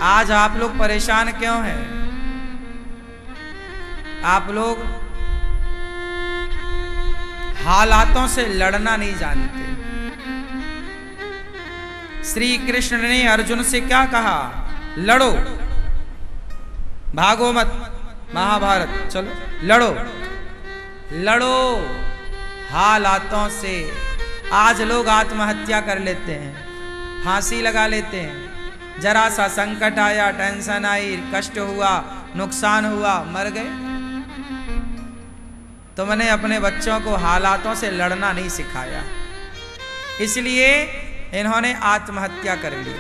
आज आप लोग परेशान क्यों हैं? आप लोग हालातों से लड़ना नहीं जानते। श्री कृष्ण ने अर्जुन से क्या कहा? लड़ो, भागो मत, महाभारत, चलो लड़ो लड़ो हालातों से। आज लोग आत्महत्या कर लेते हैं, फांसी लगा लेते हैं। जरा सा संकट आया, टेंशन आई, कष्ट हुआ, नुकसान हुआ, मर गए। तुमने अपने बच्चों को हालातों से लड़ना नहीं सिखाया, इसलिए इन्होंने आत्महत्या कर ली।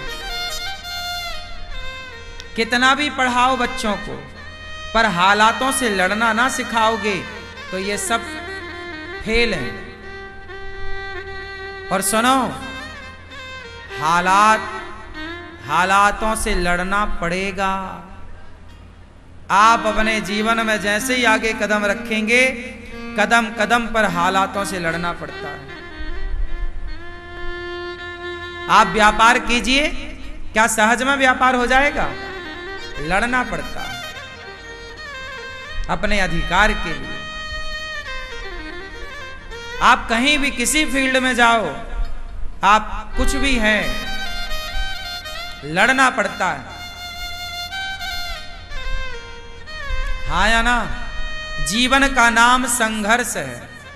कितना भी पढ़ाओ बच्चों को, पर हालातों से लड़ना ना सिखाओगे तो ये सब फेल हैं। और सुनो, हालातों से लड़ना पड़ेगा। आप अपने जीवन में जैसे ही आगे कदम रखेंगे, कदम कदम पर हालातों से लड़ना पड़ता है। आप व्यापार कीजिए, क्या सहज में व्यापार हो जाएगा? लड़ना पड़ता है अपने अधिकार के लिए। आप कहीं भी किसी फील्ड में जाओ, आप कुछ भी हैं, लड़ना पड़ता है। हाँ या ना? जीवन का नाम संघर्ष है।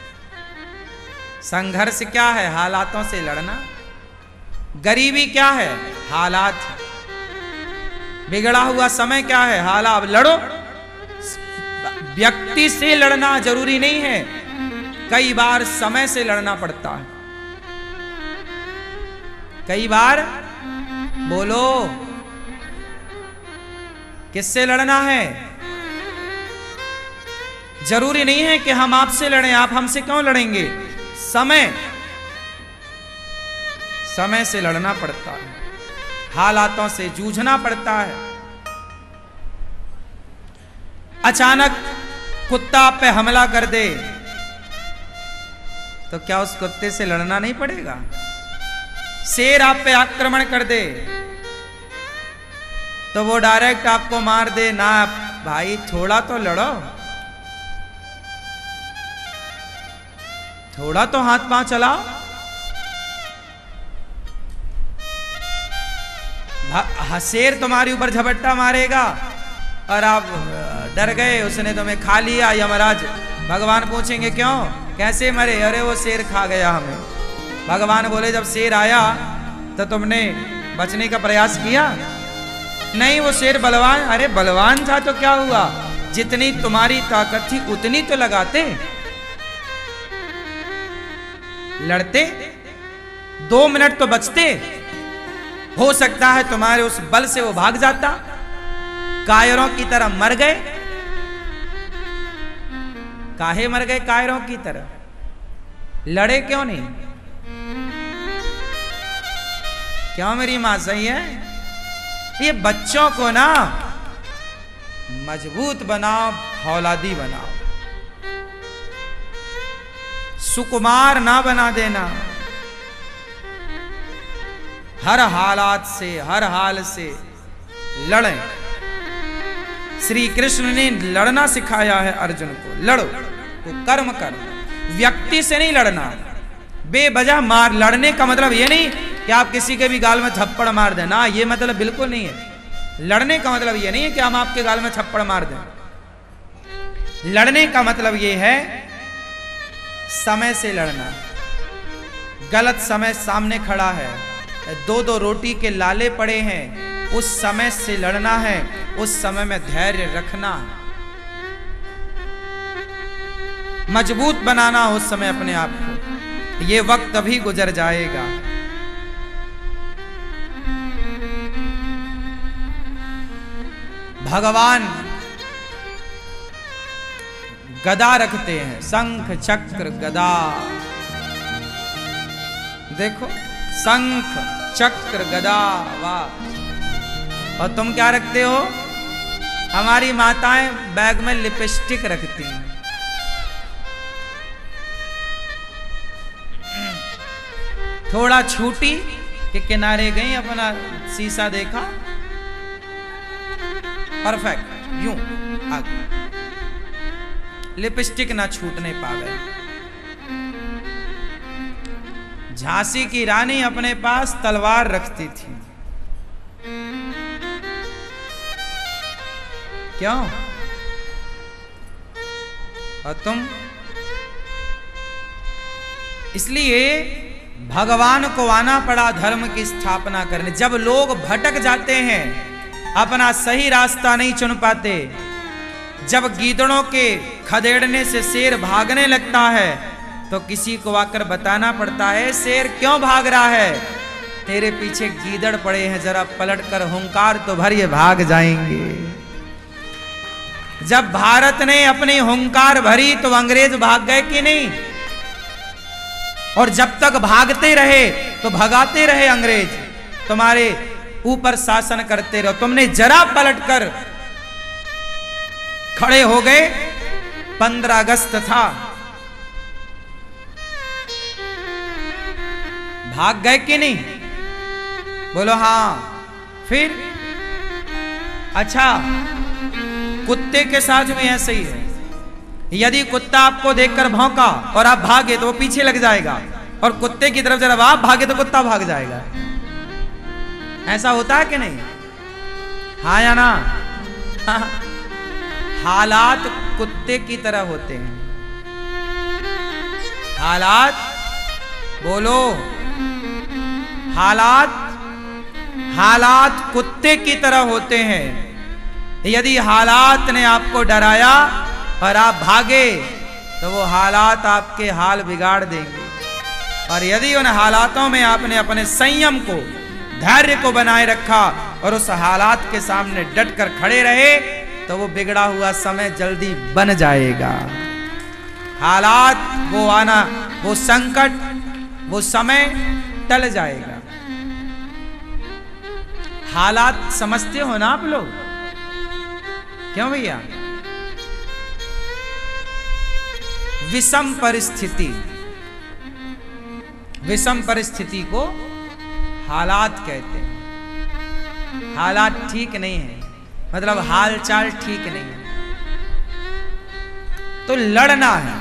संघर्ष क्या है? हालातों से लड़ना। गरीबी क्या है? हालात। बिगड़ा हुआ समय क्या है? हालात। लड़ो। व्यक्ति से लड़ना जरूरी नहीं है, कई बार समय से लड़ना पड़ता है। कई बार बोलो, किससे लड़ना है? जरूरी नहीं है कि हम आपसे लड़ें। आप हमसे क्यों लड़ेंगे? समय से लड़ना पड़ता है, हालातों से जूझना पड़ता है। अचानक कुत्ता आप पे हमला कर दे तो क्या उस कुत्ते से लड़ना नहीं पड़ेगा? शेर आप पे आक्रमण कर दे तो वो डायरेक्ट आपको मार दे ना? भाई थोड़ा तो लड़ो, थोड़ा तो हाथ पांव चलाओ। शेर तुम्हारे ऊपर झपट्टा मारेगा और आप डर गए, उसने तुम्हें खा लिया। यमराज भगवान पूछेंगे क्यों, कैसे मरे? अरे वो शेर खा गया हमें। भगवान बोले जब शेर आया तो तुमने बचने का प्रयास किया? नहीं, वो शेर बलवान। अरे बलवान था तो क्या हुआ? जितनी तुम्हारी ताकत थी उतनी तो लगाते, लड़ते, 2 मिनट तो बचते। हो सकता है तुम्हारे उस बल से वो भाग जाता। कायरों की तरह मर गए। काहे मर गए कायरों की तरह? लड़े क्यों नहीं? क्यों मेरी मां सही है? ये बच्चों को ना मजबूत बनाओ, फौलादी बनाओ, सुकुमार ना बना देना। हर हालात से, हर हाल से लड़ें। श्री कृष्ण ने लड़ना सिखाया है अर्जुन को। लड़ो, तो कर्म कर। व्यक्ति से नहीं लड़ना, बेवजह मार। लड़ने का मतलब ये नहीं कि आप किसी के भी गाल में थप्पड़ मार दें ना, ये मतलब बिल्कुल नहीं है। लड़ने का मतलब ये नहीं है कि हम आपके गाल में थप्पड़ मार दें। लड़ने का मतलब ये है समय से लड़ना। गलत समय सामने खड़ा है, 2-2 रोटी के लाले पड़े हैं, उस समय से लड़ना है। उस समय में धैर्य रखना, मजबूत बनाना उस समय अपने आप को। ये वक्त अभी गुजर जाएगा। भगवान गदा रखते हैं, शंख चक्र गदा। देखो, शंख चक्र गदा, वाह। और तुम क्या रखते हो? हमारी माताएं बैग में लिपस्टिक रखती हैं। थोड़ा छूटी के किनारे गई, अपना शीशा देखा, परफेक्ट, यूं आगे, लिपस्टिक ना छूटने पावे। झांसी की रानी अपने पास तलवार रखती थी। क्यों? और तुम? इसलिए भगवान को आना पड़ा धर्म की स्थापना करने। जब लोग भटक जाते हैं, अपना सही रास्ता नहीं चुन पाते, जब गीदड़ों के खदेड़ने से शेर भागने लगता है, तो किसी को आकर बताना पड़ता है, शेर क्यों भाग रहा है? तेरे पीछे गीदड़ पड़े हैं, जरा पलट कर हुंकार तो भर, ये भाग जाएंगे। जब भारत ने अपनी हुंकार भरी तो अंग्रेज भाग गए कि नहीं? और जब तक भागते रहे तो भगाते रहे अंग्रेज, तुम्हारे ऊपर शासन करते रहो। तुमने जरा पलटकर खड़े हो गए। 15 अगस्त था, भाग गए कि नहीं? बोलो हाँ। फिर अच्छा, कुत्ते के साथ भी ऐसे ही है। यदि कुत्ता आपको देखकर भौंका और आप भागे तो वो पीछे लग जाएगा, और कुत्ते की तरफ जब आप भागे तो कुत्ता भाग जाएगा। ऐसा होता है कि नहीं? हाँ या ना? हाँ। हालात कुत्ते की तरह होते हैं। हालात, बोलो, हालात कुत्ते की तरह होते हैं। यदि हालात ने आपको डराया और आप भागे तो वो हालात आपके हाल बिगाड़ देंगे। और यदि उन हालातों में आपने अपने संयम को, धैर्य को बनाए रखा और उस हालात के सामने डट कर खड़े रहे, तो वो बिगड़ा हुआ समय जल्दी बन जाएगा। हालात, वो आना, वो संकट, वो समय टल जाएगा। हालात समझते हो ना आप लोग? क्यों भैया? विषम परिस्थिति, विषम परिस्थिति को हालात कहते हैं। हालात ठीक नहीं है, मतलब हालचाल ठीक नहीं है, तो लड़ना है।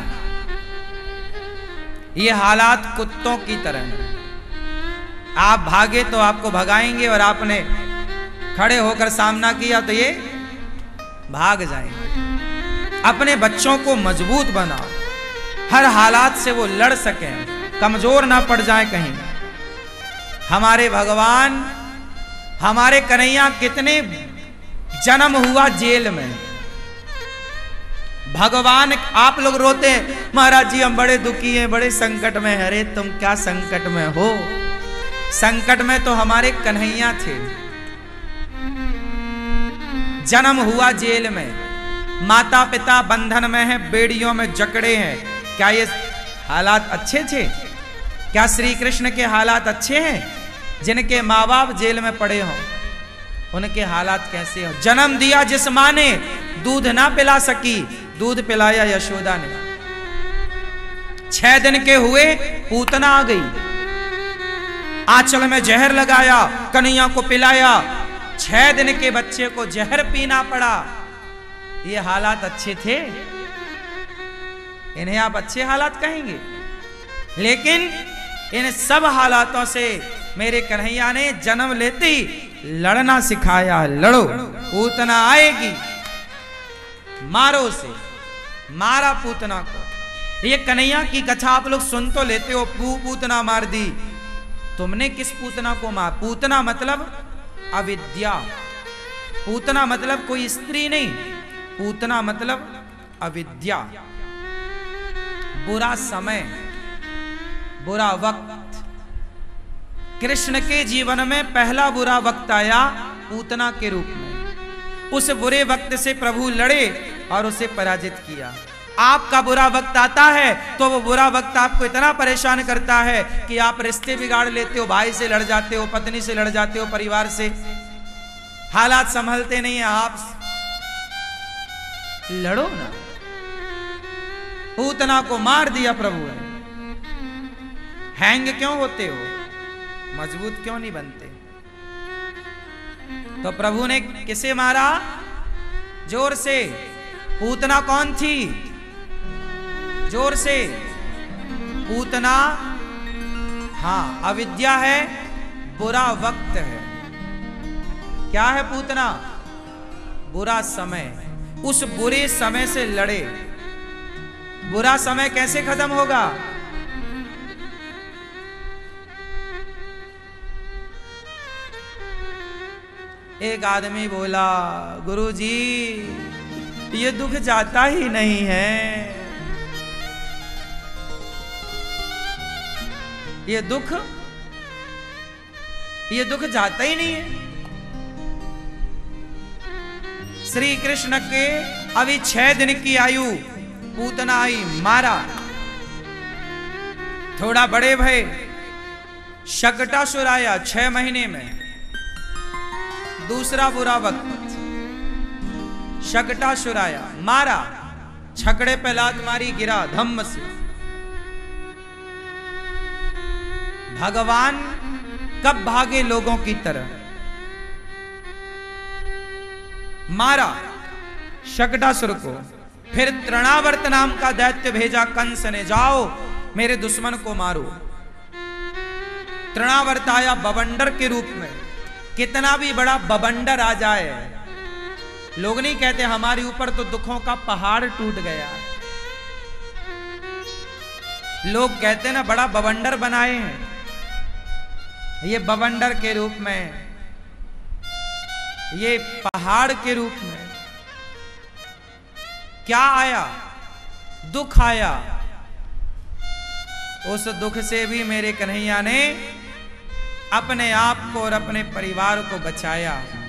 ये हालात कुत्तों की तरह है। आप भागे तो आपको भगाएंगे, और आपने खड़े होकर सामना किया तो ये भाग जाएंगे। अपने बच्चों को मजबूत बनाओ, हर हालात से वो लड़ सकें, कमजोर ना पड़ जाए कहीं। हमारे भगवान, हमारे कन्हैया कितने जन्म हुआ जेल में। भगवान, आप लोग रोते हैं महाराज जी हम बड़े दुखी हैं, बड़े संकट में हैं। अरे तुम क्या संकट में हो? संकट में तो हमारे कन्हैया थे। जन्म हुआ जेल में, माता पिता बंधन में हैं, बेड़ियों में जकड़े हैं। क्या ये हालात अच्छे थे? क्या श्री कृष्ण के हालात अच्छे हैं? जिनके माँ बाप जेल में पड़े हों, उनके हालात कैसे हो? जन्म दिया जिस माँ ने, दूध ना पिला सकी, दूध पिलाया यशोदा ने। 6 दिन के हुए, पूतना आ गई, आंचल में जहर लगाया, कन्हैया को पिलाया। 6 दिन के बच्चे को जहर पीना पड़ा। ये हालात अच्छे थे? इन्हें आप अच्छे हालात कहेंगे? लेकिन इन सब हालातों से मेरे कन्हैया ने जन्म लेते ही लड़ना सिखाया। लड़ो, पूतना आएगी, मारो उसे। मारा पूतना को। ये कन्हैया की कथा आप लोग सुन तो लेते हो, पूतना मार दी। तुमने किस पूतना को मार? पूतना मतलब अविद्या। पूतना मतलब कोई स्त्री नहीं, पूतना मतलब अविद्या। बुरा समय, बुरा वक्त। कृष्ण के जीवन में पहला बुरा वक्त आया पूतना के रूप में। उस बुरे वक्त से प्रभु लड़े और उसे पराजित किया। आपका बुरा वक्त आता है तो वो बुरा वक्त आपको इतना परेशान करता है कि आप रिश्ते बिगाड़ लेते हो, भाई से लड़ जाते हो, पत्नी से लड़ जाते हो, परिवार से। हालात संभलते नहीं है, आप लड़ो ना। पूतना को मार दिया प्रभु ने। हैंग क्यों होते हो? मजबूत क्यों नहीं बनते? तो प्रभु ने किसे मारा? जोर से। पूतना कौन थी? जोर से। पूतना, हाँ, अविद्या है, बुरा वक्त है। क्या है पूतना? बुरा समय। उस बुरे समय से लड़े। बुरा समय कैसे खत्म होगा? एक आदमी बोला, गुरुजी ये दुख जाता ही नहीं है, ये दुख जाता ही नहीं है। श्री कृष्ण के अभी 6 दिन की आयु, पूतना आई, मारा। थोड़ा बड़े भय, शकटासुर आया 6 महीने में। दूसरा बुरा वक्त, शकटासुर आया, मारा, छकड़े पे लात मारी, गिरा धम्म से। भगवान कब भागे लोगों की तरह? मारा शकटासुर को। फिर तृणावर्त नाम का दैत्य भेजा कंस ने, जाओ मेरे दुश्मन को मारो। तृणावर्त आया बवंडर के रूप में। कितना भी बड़ा बवंडर आ जाए, लोग नहीं कहते हमारे ऊपर तो दुखों का पहाड़ टूट गया, लोग कहते ना बड़ा बवंडर बनाए हैं। ये बवंडर के रूप में, ये पहाड़ के रूप में क्या आया? दुख आया। उस दुख से भी मेरे कन्हैया ने अपने आप को और अपने परिवार को बचाया।